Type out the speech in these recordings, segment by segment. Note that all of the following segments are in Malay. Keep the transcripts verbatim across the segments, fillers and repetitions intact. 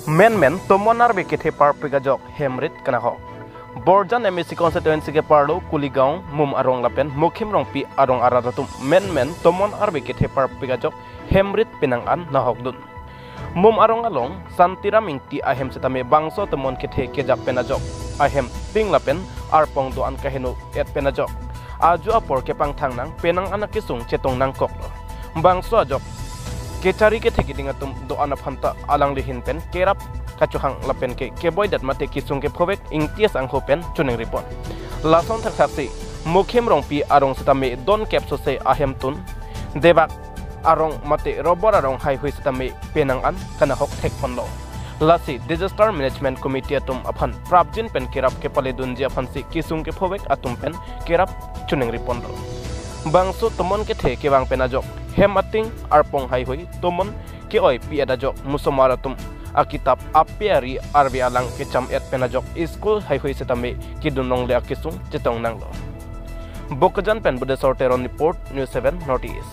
Men-men tomonar be kethe par pegajok hemrit kana ho. Borjan M S C constituency ke parlo Kuligaon mum arong lapen mukhim rong pi arong aradatum men-men tomon arbe kethe par pegajok hemrit pinangan nahok dun. Mum arong along santira mingti ahem setame bangso temon kethe kejak penajok ahem ping lapen arpong do an kahenu et penajok. Aju apor ke pangthang nang penang anak kisung cetong nang kok. Bangso ajok kecari ke theki dingatum do ana phanta alang lihin pen kerap kacuhang lapen ke keboy dat mate kisung ke phobek ingtias ang hopen chuning report lason thakasi mukhim rong pi arong setame don capso se ahem tun debak arong mate robor arong hai hui setame penang an kana hok thek ponlo lasi disaster management committee atum aphan prabjin pen kerap ke pale dunjia phansi kisung ke phobek atum pen kerap chuning report bangso tomon ke the ke bang penajok hem ating arpong hai hui tomon ke oi pi adajok musomaratum akitab apiari arbi alang ke cham et penajok school hai hui setame kidunong le akisung chetong nanglo bokajan pen bude sorteron report news seven notice.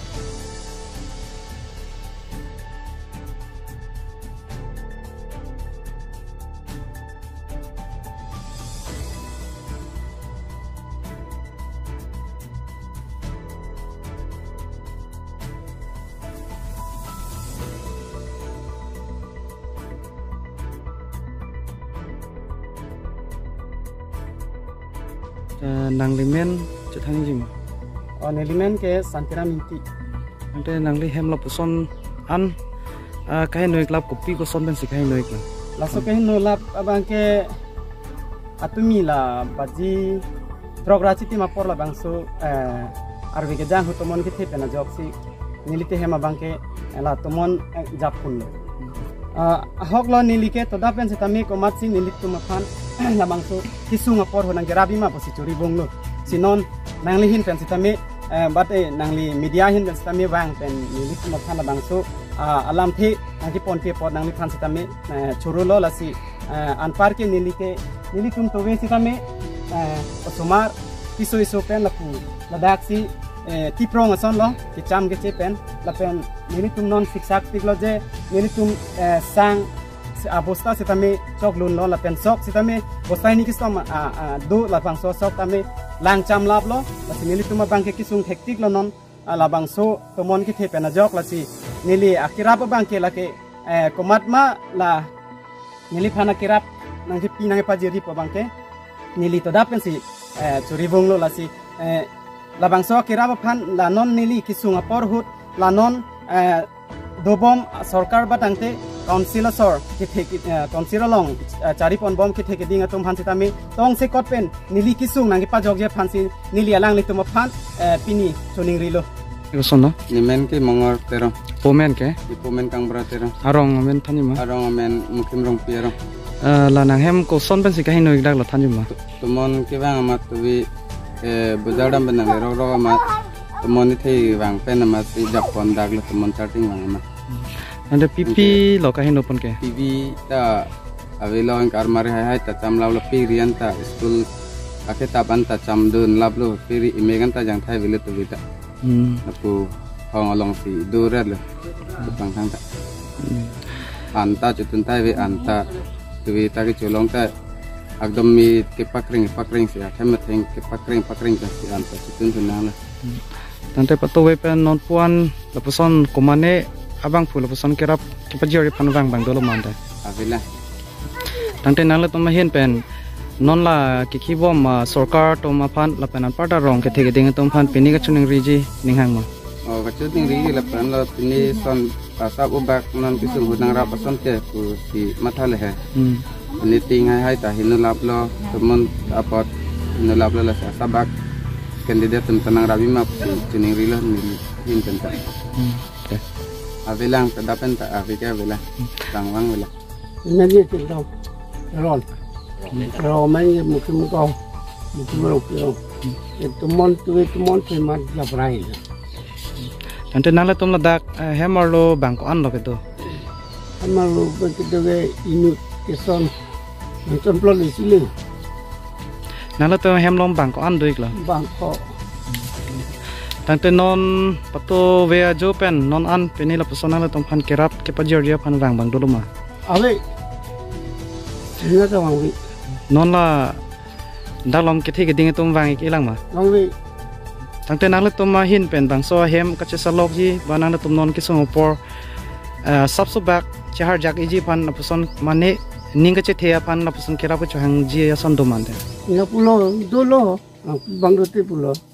Nang limen cethang jim oh nelimen ke santira minti ante nang li hem lo puson an kahe noi klap kopi ko son ben si kahe noi klap laso kahe no lap abang ke atumi la baji prograsi ti mapor la bangso arbe ke jang hutomon ke the pena jok si nilite hem abang ke la tomon japun lo hok lo nilike to dapen setami ko matsi nilit tu mafan la bangso kisung apor honang gerabi ma posi chori bonglo sinon nangli hin pen sitame bat e nangli media hin pen sitame wang pen nilit tu mafan la bangso alam the nangki pon pe pod nangli phan sitame chorulo lasi anpar ke nilike nilitum to we sitame osumar kiso iso pen la pu ladak si tiprong ason lo kicham ke pen la pen nilitum non siksak tiklo je nilitum sang abosta sitame chok lun lo la pen sok sitame bostai ni kistom do la bang so sok tame lang cham lap lo la sinili tuma bang ke kisung hektik lo non la bang so tomon ki the pen jok la si nili akira pa bang ke la ke komat ma la nili phana kirap nang ki pinang pa jeri pa bang ke nili to dapen si churi bong lo la si la bang so akira pa phan la non nili kisung apor hut la non dobom sarkar batangte council sor ki theki council long chari pon bom ki theki dinga tum phansi tami tong se kot pen nili kisung nangi pa jog je phansi nili alang li tum phan pini choning rilo isono nimen ke mongor tero pomen ke di pomen kang bratero arong men thanima arong men mukim rong piero la nang hem ko son ben si kahin noi dak la thanima tumon ke bang amat tuwi bujadam benang ro ro amat tumon ni thei bang pen amat si jak pon dak la tumon charting bang amat ande pipi lo kahin open ke pipi ta avelo ang karmari hai hai ta cham law la pi rian ta school ake ta ban ta cham dun lab lo piri imegan ta jang thai vile tu vita hm napu hong along si durat le pang thang ta anta chutun thai ve anta tuwi ta ke chulong ta akdom mi ke pakring pakring si tham theng ke pakring pakring ta si anta chutun tunang la tante patowe pen non puan la puson komane abang pula pesan kerap kepajari panwang bang dolo manda avila tante nangla to mahin pen non la kiki bom sarkar to ma phan la penan parta rong ke thege ding tom phan pini ka chuning riji ninghang ma oh ka chuning riji la pen la pini son pasap ubak non kisung hudang ra pason te ku si mathale he hm ni ting hai hai ta hinu lap lo temon apot hinu lap lo la sabak kandidat tentang rabi ma chuning rilo ni hin tenta avilang kedapen tak avika avila bangwang avila nani ti do ron ro mai mukim ko mukim ro ko tumon tu tumon te mat la brai tante nala tum la dak hammer lo bang ko an lo kedo hammer lo kedo ge inu kison nton plo li sile nala to hem lom bang ko an doik la bang ko tante non pato vea jo pen non an penila personal tom phan kerap ke pajer dia phan rang bang dolo ma awe sehingga ka wang wi non la dalom ke the ke ding tum wang ik ilang ma wang wi tangte nang le tum ma hin pen bang so hem ka che salok ji banang le tum non ki song por sab so bak chahar jak iji pan apuson mane ning ka che thea pan apuson kera ko chang ji ya son do man de ina pulo dolo bang do te pulo